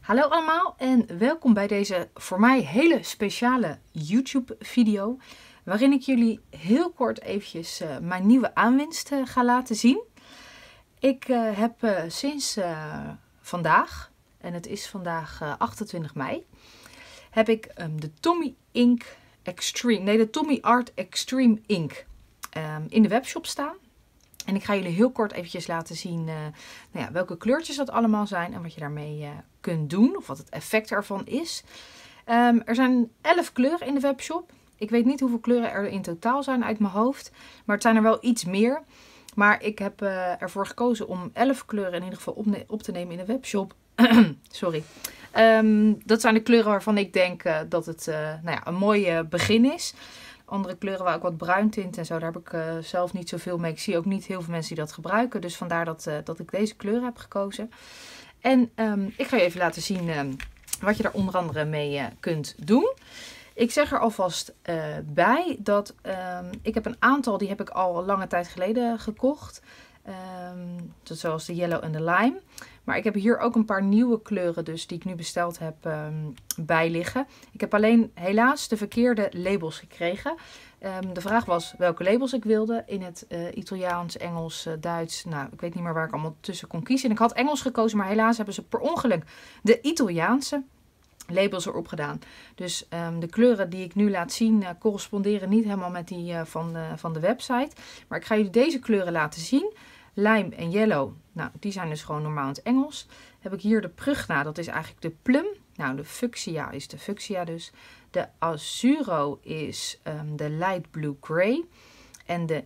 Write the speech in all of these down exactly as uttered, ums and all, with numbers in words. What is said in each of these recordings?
Hallo allemaal en welkom bij deze voor mij hele speciale YouTube video. Waarin ik jullie heel kort eventjes uh, mijn nieuwe aanwinst uh, ga laten zien. Ik uh, heb uh, sinds uh, vandaag, en het is vandaag uh, achtentwintig mei, heb ik um, de Tommy Ink Extreme, nee de Tommy Art Extreme Ink um, in de webshop staan. En ik ga jullie heel kort eventjes laten zien uh, nou ja, welke kleurtjes dat allemaal zijn en wat je daarmee uh, kunt doen. Of wat het effect ervan is. Um, er zijn elf kleuren in de webshop. Ik weet niet hoeveel kleuren er in totaal zijn uit mijn hoofd. Maar het zijn er wel iets meer. Maar ik heb uh, ervoor gekozen om elf kleuren in ieder geval op, op te nemen in de webshop. Sorry. Um, dat zijn de kleuren waarvan ik denk uh, dat het uh, nou ja, een mooi uh, begin is. Andere kleuren waar ook wat bruin tint en zo, daar heb ik uh, zelf niet zoveel mee. Ik zie ook niet heel veel mensen die dat gebruiken. Dus vandaar dat, uh, dat ik deze kleuren heb gekozen. En um, ik ga je even laten zien um, wat je daar onder andere mee uh, kunt doen. Ik zeg er alvast uh, bij dat um, ik heb een aantal, die heb ik al lange tijd geleden gekocht. Um, zoals de yellow en de lime. Maar ik heb hier ook een paar nieuwe kleuren dus die ik nu besteld heb um, bij liggen. Ik heb alleen helaas de verkeerde labels gekregen. Um, de vraag was welke labels ik wilde in het uh, Italiaans, Engels, uh, Duits. Nou, ik weet niet meer waar ik allemaal tussen kon kiezen. En ik had Engels gekozen, maar helaas hebben ze per ongeluk de Italiaanse labels erop gedaan. Dus um, de kleuren die ik nu laat zien uh, corresponderen niet helemaal met die uh, van, de, van de website. Maar ik ga jullie deze kleuren laten zien. Lime en yellow, nou die zijn dus gewoon normaal in het Engels. Heb ik hier de Prugna, dat is eigenlijk de plum. Nou de Fuchsia is de Fuchsia dus. De Azzurro is um, de light blue grey. En de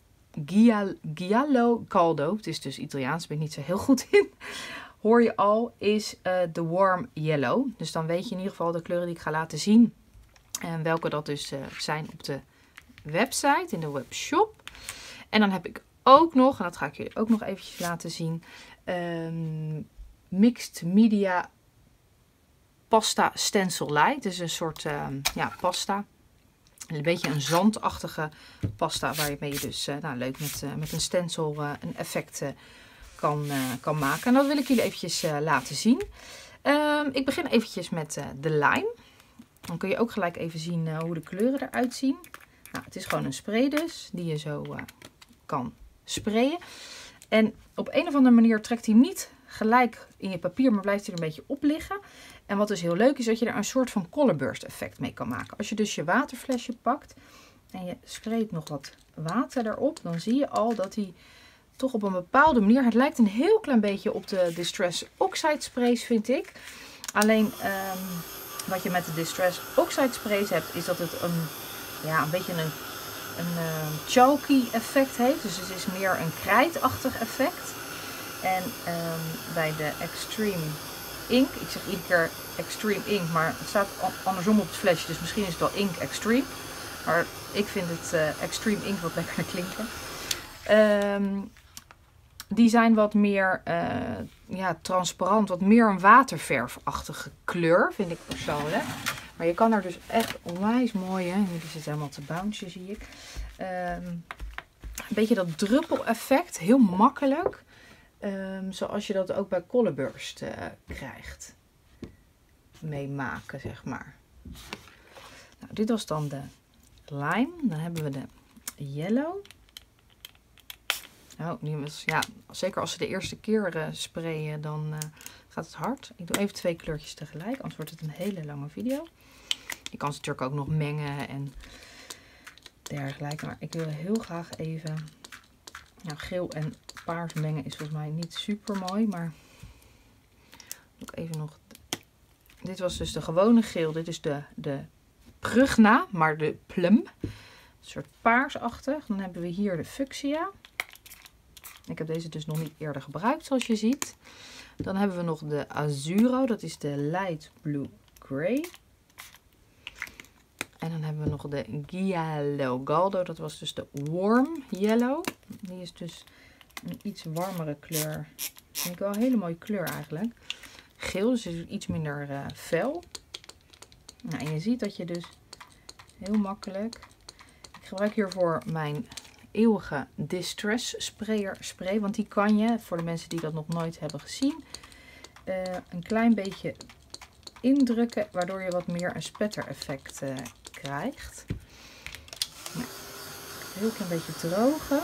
Giallo Caldo, het is dus Italiaans, ben ik niet zo heel goed in. Hoor je al, is uh, de warm yellow. Dus dan weet je in ieder geval de kleuren die ik ga laten zien. En welke dat dus uh, zijn op de website, in de webshop. En dan heb ik ook nog, en dat ga ik jullie ook nog eventjes laten zien, um, Mixed Media Pasta Stencil Light. Dus een soort uh, ja, pasta. Een beetje een zandachtige pasta waarmee je dus uh, nou, leuk met, uh, met een stencil uh, een effect uh, kan, uh, kan maken. En dat wil ik jullie eventjes uh, laten zien. Um, ik begin eventjes met uh, de lime. Dan kun je ook gelijk even zien uh, hoe de kleuren eruit zien. Nou, het is gewoon een spray dus, die je zo uh, kan sprayen. En op een of andere manier trekt hij niet gelijk in je papier, maar blijft hij er een beetje op liggen. En wat dus heel leuk is, dat je er een soort van colorburst effect mee kan maken. Als je dus je waterflesje pakt en je sprayt nog wat water erop, dan zie je al dat hij toch op een bepaalde manier, het lijkt een heel klein beetje op de Distress Oxide sprays vind ik. Alleen um, wat je met de Distress Oxide sprays hebt, is dat het een, ja, een beetje een een uh, chalky effect heeft. Dus het is meer een krijtachtig effect. En um, bij de Extreme Ink, ik zeg iedere keer Extreme Ink, maar het staat andersom op het flesje, dus misschien is het wel Ink Extreme. Maar ik vind het uh, Extreme Ink wat lekkerder klinken. Um, die zijn wat meer uh, ja, transparant, wat meer een waterverfachtige kleur, vind ik persoonlijk. Maar je kan er dus echt onwijs mooi, hè? Nu zit helemaal te bouncen, zie ik. Um, een beetje dat druppel effect, heel makkelijk. Um, zoals je dat ook bij Colorburst uh, krijgt. Meemaken, zeg maar. Nou, dit was dan de lime. Dan hebben we de yellow. Oh, die was, ja, zeker als ze de eerste keer uh, sprayen, dan uh, gaat het hard. Ik doe even twee kleurtjes tegelijk, anders wordt het een hele lange video. Je kan ze natuurlijk ook nog mengen en dergelijke. Maar ik wil heel graag even, nou, geel en paars mengen is volgens mij niet super mooi. Maar ook even nog, dit was dus de gewone geel. Dit is de, de Prugna, maar de plum. Een soort paarsachtig. Dan hebben we hier de Fuchsia. Ik heb deze dus nog niet eerder gebruikt zoals je ziet. Dan hebben we nog de Azzurro. Dat is de light blue grey. En dan hebben we nog de Giallo Caldo. Dat was dus de warm yellow. Die is dus een iets warmere kleur. Vind ik wel een hele mooie kleur eigenlijk. Geel, dus is iets minder uh, fel. Nou, en je ziet dat je dus heel makkelijk... Ik gebruik hiervoor mijn eeuwige Distress sprayer spray. Want die kan je, voor de mensen die dat nog nooit hebben gezien, uh, een klein beetje indrukken, waardoor je wat meer een spettereffect uh, krijgt. Nou, een heel klein beetje drogen.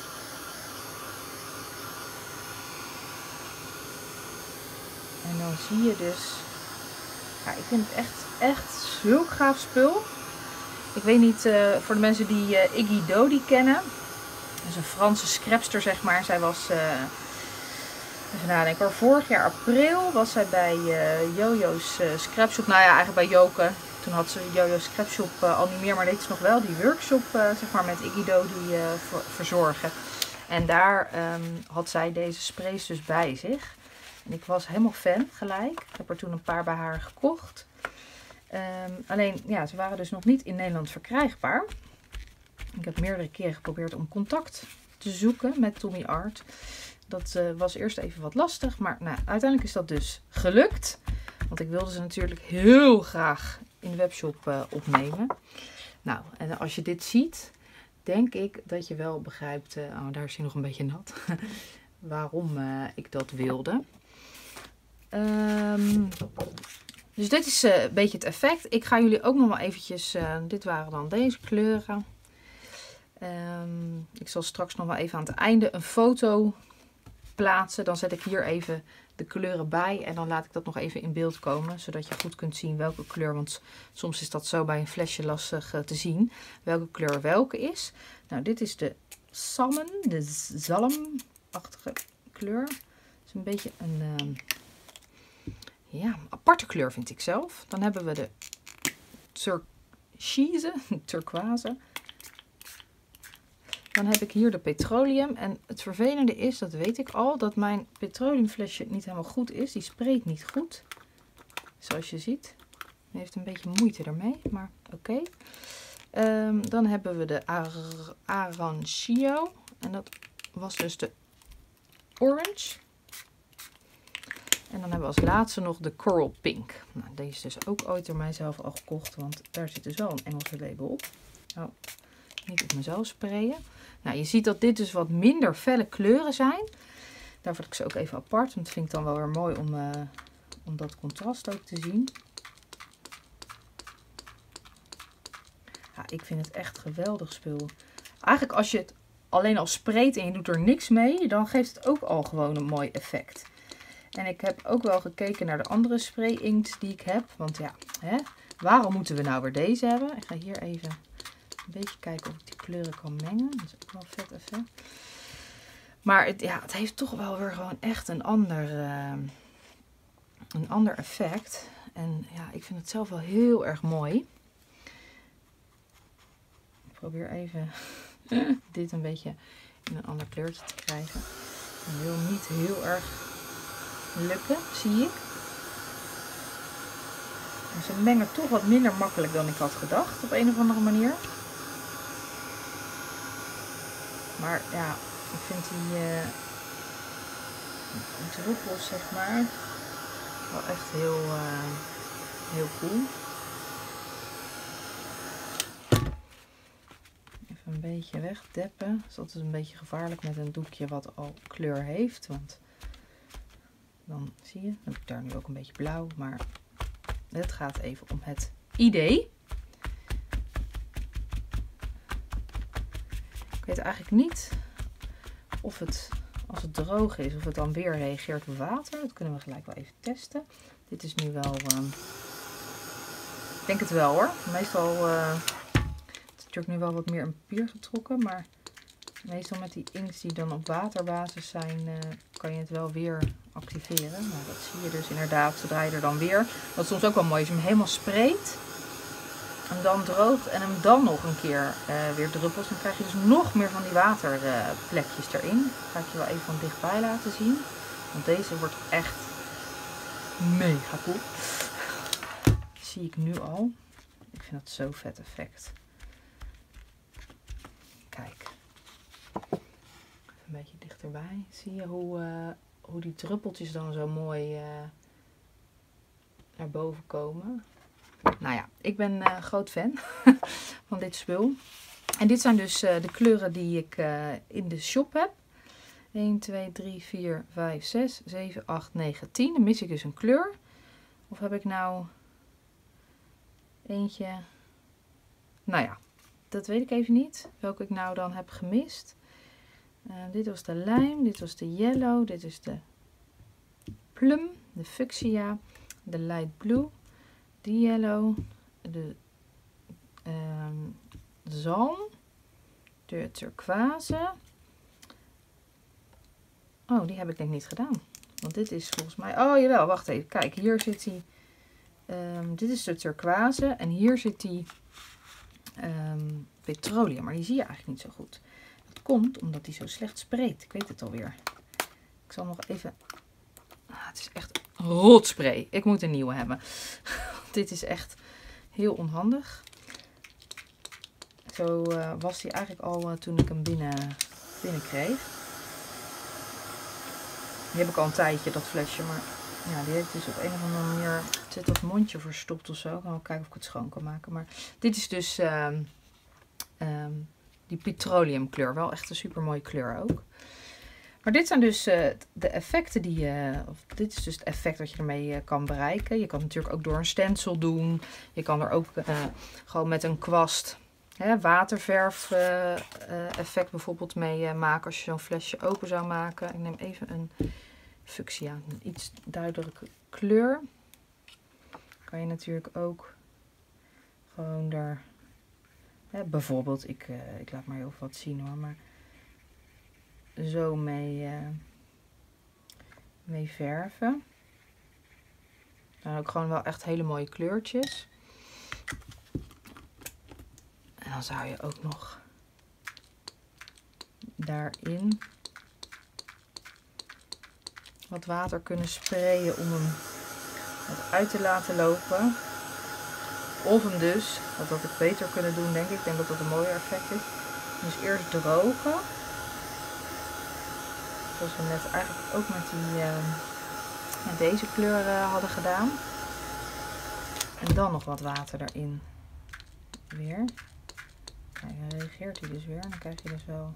En dan zie je dus, ja, ik vind het echt, echt zulk gaaf spul. Ik weet niet, uh, voor de mensen die uh, Iggy Dodi kennen. Dat is een Franse scrapster, zeg maar. Zij was, uh, even nadenken hoor, vorig jaar april was zij bij uh, Jojo's uh, Scrapshop. Nou ja, eigenlijk bij Joke. Toen had ze Jojo's Scrapshop uh, al niet meer, maar deed ze nog wel die workshop, uh, zeg maar, met Iggy Dodi uh, ver verzorgen. En daar um, had zij deze sprays dus bij zich. En ik was helemaal fan gelijk. Ik heb er toen een paar bij haar gekocht. Um, alleen, ja, ze waren dus nog niet in Nederland verkrijgbaar. Ik heb meerdere keren geprobeerd om contact te zoeken met Tommy Art. Dat uh, was eerst even wat lastig, maar nou, uiteindelijk is dat dus gelukt. Want ik wilde ze natuurlijk heel graag in de webshop uh, opnemen. Nou, en als je dit ziet, denk ik dat je wel begrijpt, uh, oh, daar is hij nog een beetje nat, waarom uh, ik dat wilde. Um, dus dit is uh, een beetje het effect. Ik ga jullie ook nog wel eventjes, uh, dit waren dan deze kleuren. Um, ik zal straks nog wel even aan het einde een foto plaatsen. Dan zet ik hier even de kleuren bij en dan laat ik dat nog even in beeld komen. Zodat je goed kunt zien welke kleur, want soms is dat zo bij een flesje lastig uh, te zien. Welke kleur welke is. Nou, dit is de salmon, de zalmachtige kleur. Het is een beetje een... Uh, Ja, aparte kleur vind ik zelf. Dan hebben we de turquoise, turquoise. Dan heb ik hier de petroleum. En het vervelende is, dat weet ik al, dat mijn petroleumflesje niet helemaal goed is. Die spreekt niet goed. Zoals je ziet. Hij heeft een beetje moeite ermee, maar oké. Okay. Um, dan hebben we de Ar Arancio. En dat was dus de orange. En dan hebben we als laatste nog de Coral Pink. Nou, deze is dus ook ooit door mijzelf al gekocht, want daar zit dus wel een Engelse label op. Nou, niet op mezelf sprayen. Nou, je ziet dat dit dus wat minder felle kleuren zijn. Daarvoor heb ik ze ook even apart, want dat vind ik dan wel weer mooi om, uh, om dat contrast ook te zien. Ja, ik vind het echt geweldig spul. Eigenlijk als je het alleen al spreekt en je doet er niks mee, dan geeft het ook al gewoon een mooi effect. En ik heb ook wel gekeken naar de andere spray inks die ik heb. Want ja, hè, waarom moeten we nou weer deze hebben? Ik ga hier even een beetje kijken of ik die kleuren kan mengen. Dat is ook wel vet effect. Maar het, ja, het heeft toch wel weer gewoon echt een ander, uh, een ander effect. En ja, ik vind het zelf wel heel erg mooi. Ik probeer even dit een beetje in een ander kleurtje te krijgen. Ik wil niet heel erg lukken, zie ik. En ze mengen toch wat minder makkelijk dan ik had gedacht, op een of andere manier. Maar ja, ik vind die, uh, die druppels, zeg maar, wel echt heel, uh, heel cool. Even een beetje wegdeppen. Dat is altijd een beetje gevaarlijk met een doekje wat al kleur heeft, want dan zie je, dan heb ik daar nu ook een beetje blauw, maar het gaat even om het idee. Ik weet eigenlijk niet of het, als het droog is, of het dan weer reageert op water. Dat kunnen we gelijk wel even testen. Dit is nu wel, uh, ik denk het wel hoor. Meestal, uh, het is natuurlijk nu wel wat meer in papier getrokken, maar meestal met die inks die dan op waterbasis zijn, uh, kan je het wel weer activeren. Nou, dat zie je dus inderdaad zodra je er dan weer. Wat soms ook wel mooi is, je hem helemaal spreekt. En dan droogt en hem dan nog een keer uh, weer druppels. Dan krijg je dus nog meer van die waterplekjes uh, erin. Dat ga ik je wel even van dichtbij laten zien. Want deze wordt echt mega cool. Dat zie ik nu al. Ik vind dat zo vet effect. Kijk. Even een beetje dichterbij. Zie je hoe, uh, hoe die druppeltjes dan zo mooi uh, naar boven komen. Nou ja, ik ben uh, groot fan van dit spul. En dit zijn dus uh, de kleuren die ik uh, in de shop heb. een, twee, drie, vier, vijf, zes, zeven, acht, negen, tien. Dan mis ik dus een kleur. Of heb ik nou eentje? Nou ja, dat weet ik even niet. Welke ik nou dan heb gemist. Uh, dit was de lijm, dit was de yellow, dit is de plum, de fuchsia, de light blue, de yellow, de um, zalm, de turquoise. Oh, die heb ik denk ik niet gedaan. Want dit is volgens mij... Oh, jawel, wacht even. Kijk, hier zit die... Um, dit is de turquoise en hier zit die um, petroleum. Maar die zie je eigenlijk niet zo goed. Dat komt omdat die zo slecht spreekt. Ik weet het alweer. Ik zal nog even... Ah, het is echt rotspray. Ik moet een nieuwe hebben. Dit is echt heel onhandig. Zo uh, was die eigenlijk al uh, toen ik hem binnen, binnen kreeg. Die heb ik al een tijdje, dat flesje. Maar ja, die heeft dus op een of andere manier... Het zit dat mondje verstopt of zo. Ik ga wel kijken of ik het schoon kan maken. Maar dit is dus um, um, die petroleumkleur. Wel echt een super mooie kleur ook. Maar dit zijn dus uh, de effecten die je... Of dit is dus het effect dat je ermee uh, kan bereiken. Je kan het natuurlijk ook door een stencil doen. Je kan er ook uh, gewoon met een kwast... Hè, waterverf uh, uh, effect bijvoorbeeld mee uh, maken als je zo'n flesje open zou maken. Ik neem even een fuchsia, een iets duidelijke kleur. Kan je natuurlijk ook gewoon daar, hè, bijvoorbeeld, ik, uh, ik laat maar heel wat zien hoor, maar zo mee, uh, mee verven. Dan ook gewoon wel echt hele mooie kleurtjes. En dan zou je ook nog daarin wat water kunnen sprayen om hem wat uit te laten lopen. Of hem dus, dat had ik beter kunnen doen denk ik. Ik denk dat dat een mooier effect is. Dus eerst drogen. Zoals we net eigenlijk ook met, die, uh, met deze kleur uh, hadden gedaan. En dan nog wat water erin. Weer. Kijk, dan reageert hij dus weer. Dan krijg je dus wel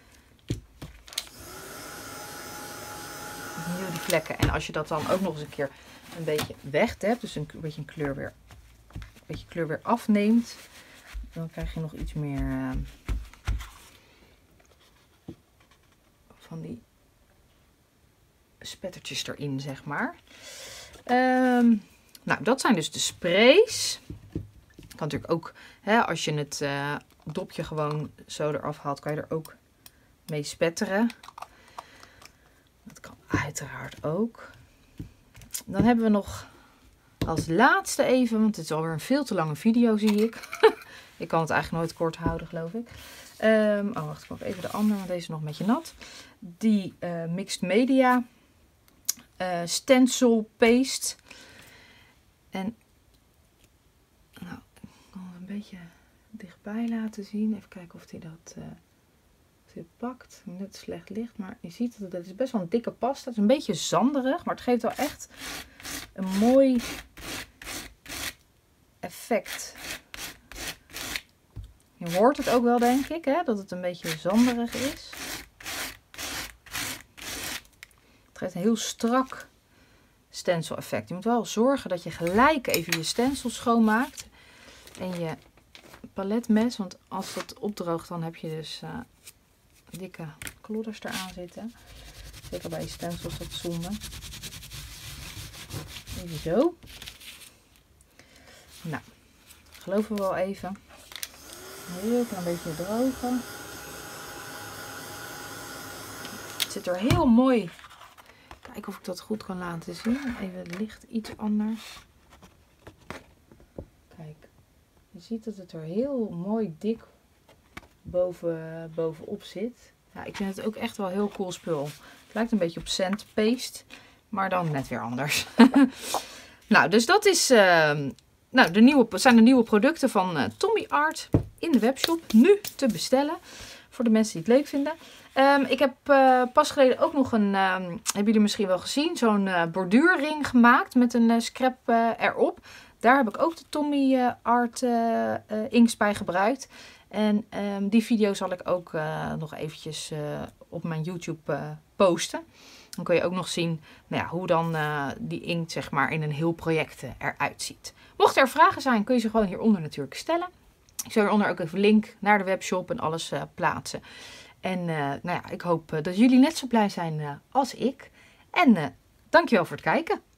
opnieuw die vlekken. En als je dat dan ook nog eens een keer een beetje wegdept, dus een beetje een kleur weer, een beetje kleur weer afneemt, dan krijg je nog iets meer uh, van die spettertjes erin, zeg maar. Um, nou, dat zijn dus de sprays. Je kan natuurlijk ook, hè, als je het uh, dopje gewoon zo eraf haalt, kan je er ook mee spetteren. Dat kan uiteraard ook. Dan hebben we nog als laatste even, want het is alweer een veel te lange video, zie ik. Ik kan het eigenlijk nooit kort houden, geloof ik. Um, oh, wacht, ik pak even de andere, want deze is nog een beetje nat. Die uh, Mixed Media uh, Stencil Paste. En nou, ik kan het een beetje dichtbij laten zien. Even kijken of hij dat uh, of hij pakt. Net slecht licht, maar je ziet dat het is best wel een dikke pasta. Het is een beetje zanderig, maar het geeft wel echt een mooi effect. Je hoort het ook wel, denk ik, hè, dat het een beetje zanderig is. Het geeft een heel strak stencil effect. Je moet wel zorgen dat je gelijk even je stencil schoonmaakt. En je paletmes, want als dat opdroogt, dan heb je dus uh, dikke klodders eraan zitten. Zeker bij je stencils, dat zonde. Even zo. Nou, geloven we wel even. Heel klein beetje drogen. Het zit er heel mooi. Kijken of ik dat goed kan laten zien. Even het licht iets anders. Kijk, je ziet dat het er heel mooi dik boven, bovenop zit. Ja, ik vind het ook echt wel heel cool spul. Het lijkt een beetje op sandpaste, maar dan net weer anders. Nou, dus dat is, uh, nou, de nieuwe, zijn de nieuwe producten van uh, Tommy Art in de webshop. Nu te bestellen voor de mensen die het leuk vinden. Um, ik heb uh, pas geleden ook nog een, um, hebben jullie misschien wel gezien, zo'n uh, borduurring gemaakt met een uh, scrap uh, erop. Daar heb ik ook de Tommy uh, Art uh, uh, inks bij gebruikt. En um, die video zal ik ook uh, nog eventjes uh, op mijn YouTube uh, posten. Dan kun je ook nog zien nou ja, hoe dan uh, die inkt zeg maar, in een heel project uh, eruit ziet. Mocht er vragen zijn, kun je ze gewoon hieronder natuurlijk stellen. Ik zal hieronder ook even een link naar de webshop en alles uh, plaatsen. En uh, nou ja, ik hoop uh, dat jullie net zo blij zijn uh, als ik. En uh, dankjewel voor het kijken.